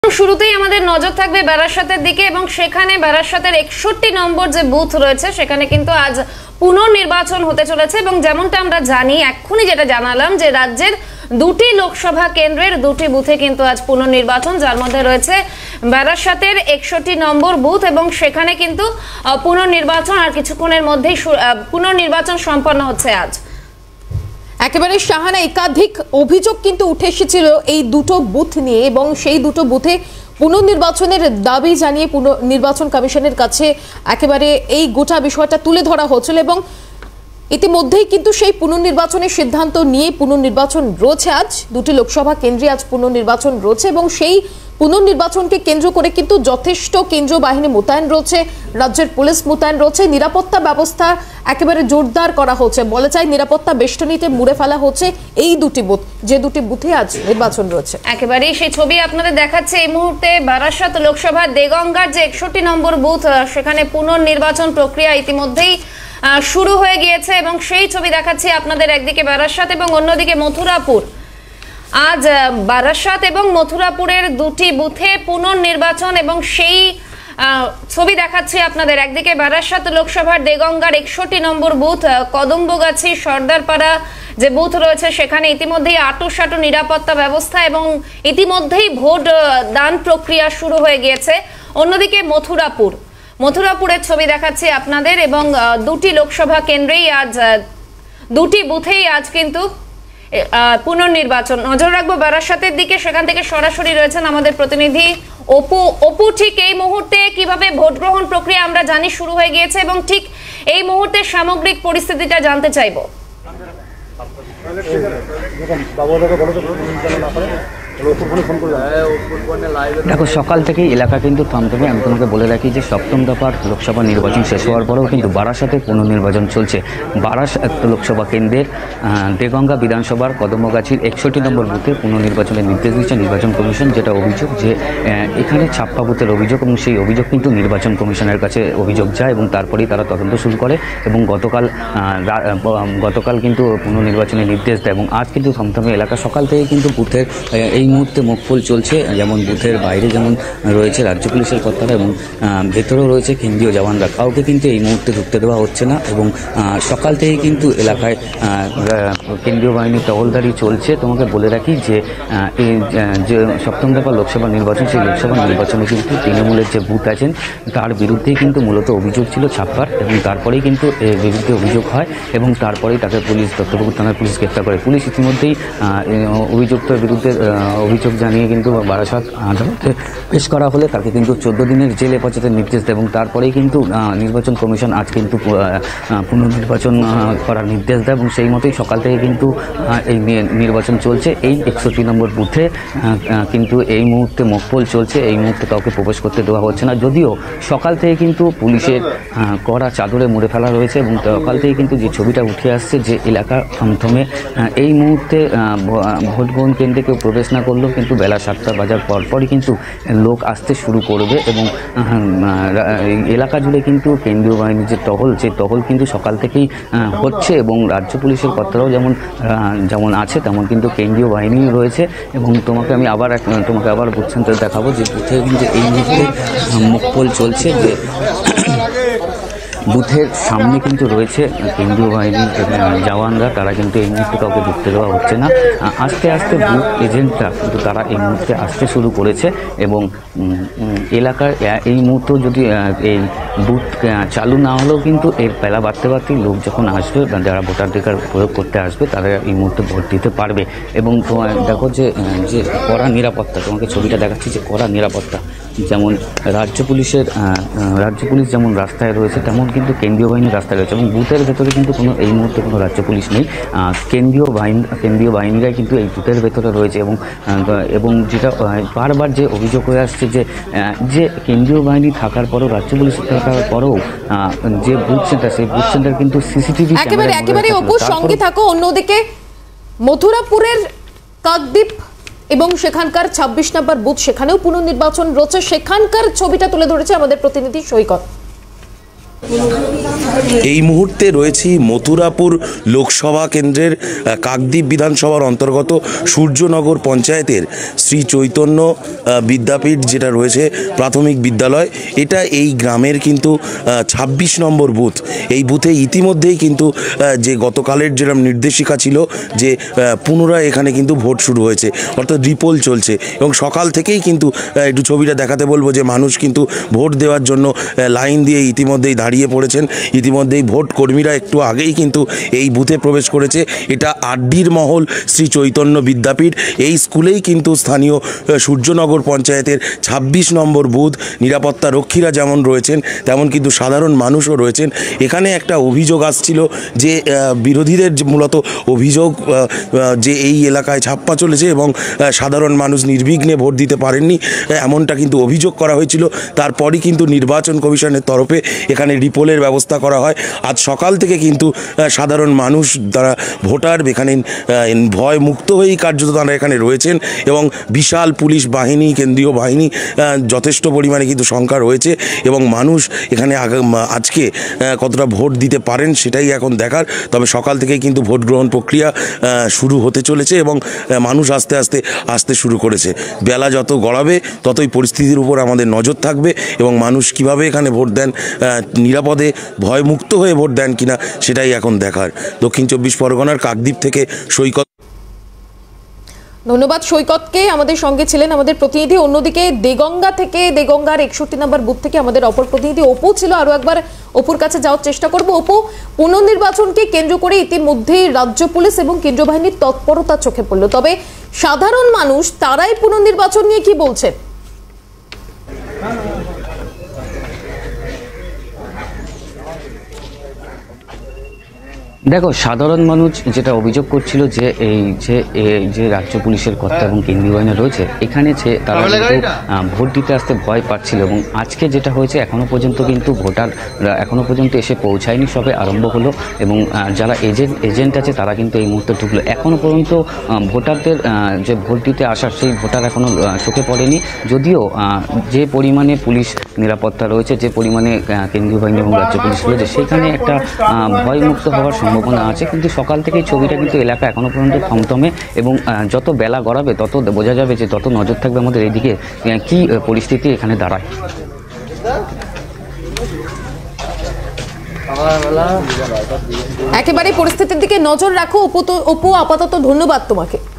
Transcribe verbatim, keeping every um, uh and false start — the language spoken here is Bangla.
শুরুতেই আমাদের নজর থাকবে বারাসাতের দিকে এবং সেখানে বারাসাতের একষট্টি নম্বর যে বুথ রয়েছে সেখানে কিন্তু আজ পুনর্নির্বাচন হতে চলেছে এবং যেমনটা আমরা জানি এক্ষুনি যেটা জানালাম যে রাজ্যের দুটি লোকসভা কেন্দ্রের দুটি বুথে কিন্তু আজ পুনর্নির্বাচন, যার মধ্যে রয়েছে বারাসাতের একষট্টি নম্বর বুথ এবং সেখানে কিন্তু পুনর্নির্বাচন আর কিছুক্ষণের মধ্যেই পুনর্নির্বাচন সম্পন্ন হচ্ছে আজ। একেবারে শাহানা, একাধিক অভিযোগ কিন্তু উঠে এসেছিল এই দুটো বুথ নিয়ে এবং সেই দুটো বুথে পুনর্নির্বাচনের দাবি জানিয়ে পুনর্নির্বাচন কমিশনের কাছে একেবারে এই গোটা বিষয়টা তুলে ধরা হচ্ছিল এবং ইতিমধ্যেই কিন্তু সেই পুনর্নির্বাচনের সিদ্ধান্ত নিয়ে পুনর্নির্বাচন রয়েছে। আজ দুটি লোকসভা কেন্দ্রে আজ পুনর্নির্বাচন রয়েছে এবং সেই পুনর্নির্বাচনকে কেন্দ্র করে কিন্তু যথেষ্ট কেন্দ্রীয় বাহিনী মোতায়েন রয়েছে, রাজ্যের পুলিশ মোতায়েন রয়েছে, নিরাপত্তা ব্যবস্থা একেবারে জোরদার করা হচ্ছে। বলা যায় নিরাপত্তা বেষ্টনীতে মুড়ে ফেলা হচ্ছে এই দুটি বুথ, যে দুটি বুথে আজ নির্বাচন রয়েছে। একেবারেই সেই ছবি আপনাদের দেখাচ্ছে এই মুহূর্তে বারাসাত লোকসভা দেগঙ্গার যে একষট্টি নম্বর বুথ, সেখানে পুনর্নির্বাচন প্রক্রিয়া ইতিমধ্যেই শুরু হয়ে গিয়েছে এবং সেই ছবি দেখাচ্ছি আপনাদের। একদিকে বারাসাত এবং অন্যদিকে মথুরাপুর। আজ বারাসাত এবং মথুরাপুরের দুটি বুথে পুনর্নির্বাচন এবং সেই ছবি দেখাচ্ছি আপনাদের। একদিকে বারাসাত লোকসভার দেগঙ্গার একষট্টি নম্বর বুথ কদম্বগাছি সর্দারপাড়া যে বুথ রয়েছে সেখানে ইতিমধ্যেই আঁটোসাঁটো নিরাপত্তা ব্যবস্থা এবং ইতিমধ্যেই ভোট দান প্রক্রিয়া শুরু হয়ে গিয়েছে। অন্যদিকে মথুরাপুর মথুরাপুরের ছবি দেখাচ্ছি আপনাদের এবং দুটি লোকসভা কেন্দ্রেই আজ দুটি বুথেই আজ কিন্তু পুনর্নির্বাচন। নজর রাখবো বারাসাতের দিকে, সেখান থেকে সরাসরি রয়েছেন আমাদের প্রতিনিধি অপু। অপু, ঠিক এই মুহূর্তে কিভাবে ভোট গ্রহণ প্রক্রিয়া আমরা জানি শুরু হয়ে গিয়েছে এবং ঠিক এই মুহূর্তে সামগ্রিক পরিস্থিতিটা জানতে চাইবো। দেখো, সকাল থেকেই এলাকা কিন্তু থমথমে। আমি তোমাকে বলে রাখি যে সপ্তম দফার লোকসভা নির্বাচন শেষ হওয়ার পরেও কিন্তু বারাসাতে পুনর্নির্বাচন চলছে। বারাসাত লোকসভা কেন্দ্রের দেগঙ্গা বিধানসভার কদমগাছির একষট্টি নম্বর বুথে পুনর্নির্বাচনের নির্দেশ দিচ্ছে নির্বাচন কমিশন। যেটা অভিযোগ যে এখানে ছাপ্পা বুথের অভিযোগ এবং সেই অভিযোগ কিন্তু নির্বাচন কমিশনের কাছে অভিযোগ যায় এবং তারপরেই তারা তদন্ত শুরু করে এবং গতকাল গতকাল কিন্তু পুনর্নির্বাচনের নির্দেশ দেয় এবং আজ কিন্তু থমথমে এলাকা। সকাল থেকে কিন্তু বুথের এই মুহূর্তে মকপল চলছে, যেমন বুথের বাইরে যেমন রয়েছে রাজ্য পুলিশের কর্তারা এবং ভেতরেও রয়েছে কেন্দ্রীয় জওয়ানরা। কাউকে কিন্তু এই মুহূর্তে ঢুকতে দেওয়া হচ্ছে না এবং সকাল থেকেই কিন্তু এলাকায় কেন্দ্রীয় বাহিনীর টহলদারি চলছে। তোমাকে বলে রাখি যে এই যে সপ্তম দফা লোকসভা নির্বাচন, সেই লোকসভা নির্বাচনে কিন্তু তৃণমূলের যে বুথ আছেন তার বিরুদ্ধেই কিন্তু মূলত অভিযোগ ছিল ছাপ্পার এবং তারপরেই কিন্তু এর বিরুদ্ধে অভিযোগ হয় এবং তারপরেই তাকে পুলিশ দত্তপুকুর থানার পুলিশ গ্রেফতার করে। পুলিশ ইতিমধ্যেই অভিযুক্তের বিরুদ্ধে অভিযোগ জানিয়ে কিন্তু বারাসাত আদালতে পেশ করা হলে তাকে কিন্তু চোদ্দ দিনের জেল হেফাজতের নির্দেশ দেয় এবং তারপরেই কিন্তু নির্বাচন কমিশন আজ কিন্তু পুনর্নির্বাচন করার নির্দেশ দেয় এবং সেই মতোই সকাল থেকে কিন্তু এই নির্বাচন চলছে। এই একষট্টি নম্বর বুথে কিন্তু এই মুহূর্তে মকপল চলছে, এই মুহূর্তে কাউকে প্রবেশ করতে দেওয়া হচ্ছে না, যদিও সকাল থেকে কিন্তু পুলিশের কড়া চাদরে মুড়ে ফেলা রয়েছে এবং সকাল থেকে কিন্তু যে ছবিটা উঠে আসছে যে এলাকা থমথমে। এই মুহূর্তে ভোট গ্রহণ কেন্দ্রে কেউ প্রবেশ না করলেও কিন্তু বেলা সাতটা বাজার পরপরই কিন্তু লোক আসতে শুরু করবে এবং এলাকা জুড়ে কিন্তু কেন্দ্রীয় বাহিনীর যে টহল, যে টহল কিন্তু সকাল থেকেই হচ্ছে এবং রাজ্য পুলিশের কর্তারাও যেমন যেমন আছে তেমন কিন্তু কেন্দ্রীয় বাহিনী রয়েছে এবং তোমাকে আমি আবার তোমাকে আবার বুঝছেন দেখাবো যে বুথে কিন্তু এই মুহূর্তে মকপল চলছে। যে বুথের সামনে কিন্তু রয়েছে কেন্দ্রীয় বাহিনীর জওয়ানরা, তারা কিন্তু এই মুহূর্তে কাউকে ঢুকতে দেওয়া হচ্ছে না। আস্তে আস্তে বুথ এজেন্টরা কিন্তু তারা এই মুহূর্তে আসতে শুরু করেছে এবং এলাকার এই মুহূর্তে যদি এই বুথ চালু না হলেও কিন্তু এর বেলা বাড়তে বাড়তেই লোক যখন আসবে, যারা ভোটাধিকার প্রয়োগ করতে আসবে তারা এই মুহূর্তে ভোট দিতে পারবে এবং তোমার দেখো যে যে কড়া নিরাপত্তা, তোমাকে ছবিটা দেখাচ্ছি যে কড়া নিরাপত্তা, যেমন রাজ্য পুলিশের রাজ্য পুলিশ যেমন রাস্তায় রয়েছে তেমন কিন্তু কেন্দ্রীয় বাহিনী রাস্তায় রয়েছে এবং বুথের ভেতরে কিন্তু কোনো এই মুহূর্তে কোনো রাজ্য পুলিশ নেই, কেন্দ্রীয় বাহিনী কেন্দ্রীয় বাহিনীরাই কিন্তু এই বুথের ভেতরে রয়েছে এবং এবং যেটা বারবার যে অভিযোগ হয়ে আসছে যে যে কেন্দ্রীয় বাহিনী থাকার পরও রাজ্য পুলিশ থাকার পরও যে বুথ সেন্টার, সেই বুথ সেন্টার কিন্তু সিসিটিভি একেবারে একেবারে অপুর সঙ্গে থাকো। অন্যদিকে মথুরাপুরের কাকদ্বীপ এবং সেখানকার ছাব্বিশ নম্বর বুথ, সেখানেও পুনর্নির্বাচন রয়েছে, সেখানকার ছবিটা তুলে ধরেছে আমাদের প্রতিনিধি সৈকত। এই মুহূর্তে রয়েছি মথুরাপুর লোকসভা কেন্দ্রের কাকদ্বীপ বিধানসভার অন্তর্গত সূর্যনগর পঞ্চায়েতের শ্রী চৈতন্য বিদ্যাপীঠ যেটা রয়েছে প্রাথমিক বিদ্যালয়, এটা এই গ্রামের কিন্তু ছাব্বিশ নম্বর বুথ। এই বুথে ইতিমধ্যেই কিন্তু যে গতকালের যেরকম নির্দেশিকা ছিল যে পুনরায় এখানে কিন্তু ভোট শুরু হয়েছে, অর্থাৎ রিপোল চলছে এবং সকাল থেকেই কিন্তু একটু ছবিটা দেখাতে বলবো যে মানুষ কিন্তু ভোট দেওয়ার জন্য লাইন দিয়ে ইতিমধ্যেই দাঁড়িয়ে পড়েছেন। ইতিমধ্যেই ভোট কর্মীরা একটু আগেই কিন্তু এই বুথে প্রবেশ করেছে। এটা আড্ডির মহল শ্রী চৈতন্য বিদ্যাপীঠ। এই স্কুলেই কিন্তু স্থানীয় সূর্যনগর পঞ্চায়েতের ছাব্বিশ নম্বর বুথ। নিরাপত্তা রক্ষীরা যেমন রয়েছেন তেমন কিন্তু সাধারণ মানুষও রয়েছেন। এখানে একটা অভিযোগ আসছিল যে বিরোধীদের মূলত অভিযোগ যে এই এলাকায় ছাপ্পা চলেছে এবং সাধারণ মানুষ নির্বিঘ্নে ভোট দিতে পারেননি, এমনটা কিন্তু অভিযোগ করা হয়েছিল। তারপরই কিন্তু নির্বাচন কমিশনের তরফে এখানে রিপোলের ব্যবস্থা করা হয়। আজ সকাল থেকে কিন্তু সাধারণ মানুষ যারা ভোটার এখানে ভয় মুক্ত হয়েই কার্যত তারা এখানে রয়েছেন এবং বিশাল পুলিশ বাহিনী, কেন্দ্রীয় বাহিনী যথেষ্ট পরিমাণে কিন্তু সংখ্যা রয়েছে এবং মানুষ এখানে আজকে কতটা ভোট দিতে পারেন সেটাই এখন দেখার। তবে সকাল থেকেই কিন্তু ভোট গ্রহণ প্রক্রিয়া শুরু হতে চলেছে এবং মানুষ আস্তে আস্তে আসতে শুরু করেছে। বেলা যত গড়াবে ততই পরিস্থিতির উপর আমাদের নজর থাকবে এবং মানুষ কিভাবে এখানে ভোট দেন, নিরাপদে ভয়মুক্ত হয়ে ভোট দেন কিনা সেটাই এখন দেখার। দক্ষিণ চব্বিশ পরগনার কাকদ্বীপ থেকে সৈকত। ধন্যবাদ সৈকতকে, আমাদের সঙ্গে ছিলেন আমাদের প্রতিনিধি। অন্যদিকে দেগঙ্গা থেকে, দেগঙ্গার একষট্টি নম্বর বুথ থেকে আমাদের অপর প্রতিনিধি অপু ছিল। আরো একবার অপুর কাছে যাওয়ার চেষ্টা করব। অপু, পুনর্নির্বাচনকে কেন্দ্র করে ইতিমধ্যেই রাজ্য পুলিশ এবং কেন্দ্রীয় বাহিনীর তৎপরতা চোখে পড়ল, তবে সাধারণ মানুষ তারাই পুনর্নির্বাচন নিয়ে কি বলছেন? দেখো, সাধারণ মানুষ যেটা অভিযোগ করছিল যে এই যে যে রাজ্য পুলিশের কর্তা এবং কেন্দ্রীয় বাহিনী রয়েছে এখানে যে তারা কিন্তু ভোট দিতে আসতে ভয় পাচ্ছিল এবং আজকে যেটা হয়েছে এখনো পর্যন্ত কিন্তু ভোটার এখনো পর্যন্ত এসে পৌঁছায়নি, সবে আরম্ভ হলো এবং যারা এজেন্ট এজেন্ট আছে তারা কিন্তু এই মুহূর্তে ঢুকলো। এখনো পর্যন্ত ভোটারদের যে ভোট দিতে আসার সেই ভোটার এখনো চোখে পড়েনি, যদিও যে পরিমাণে পুলিশ নিরাপত্তা রয়েছে, যে পরিমাণে কেন্দ্রীয় বাহিনী এবং রাজ্য পুলিশ রয়েছে সেখানে একটা ভয়মুক্ত হওয়ার সম্ভাবনা আছে। কিন্তু সকাল থেকে ছবিটা কিন্তু এলাকা এখনো পর্যন্ত থমথমে এবং যত বেলা গড়াবে তত বোঝা যাবে যে তত নজর থাকবে আমাদের এইদিকে কি পরিস্থিতি এখানে দাঁড়ায়। একেবারে পরিস্থিতির দিকে নজর রাখো অপু। আপাতত ধন্যবাদ তোমাকে।